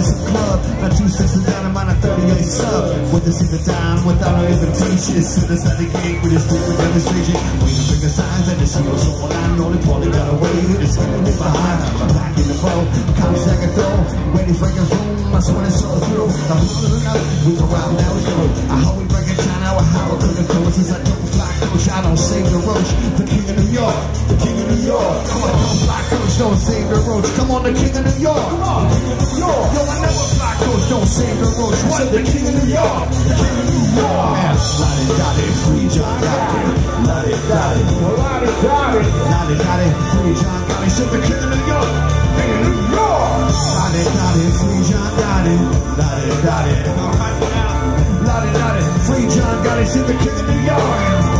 some club. Now 2 6 down and mine a 38 sub. With the season down without no invitation. Sit us at the gate with a stupid demonstration. Waiting for the signs and the seals. All I know they probably got away. It's keeping me behind. I'm back in the boat. Come second throw. Ready for your zoom. I swear it's all through. Now we go out now we go. I hope we break it down. Now how it could have gone since I don't fly coach. I don't save the roach. The king of New York. The king of New York. Come on, don't fly coach. Don't save the roach. Come on, the king of New York. Come on, king of New York. Yo, I never fly coach. Don't save the roach. What? The king of New York. The king of New York. Lottie Dottie, free John Gotti. Lottie Dottie. Lottie Dottie. Lottie Dottie, free John Gotti. Said the king of New York. King of New York. Lottie Dottie, free John Gotti. Lottie Dottie. All right now. Lottie Dottie, free John Gotti. Said the king of New York.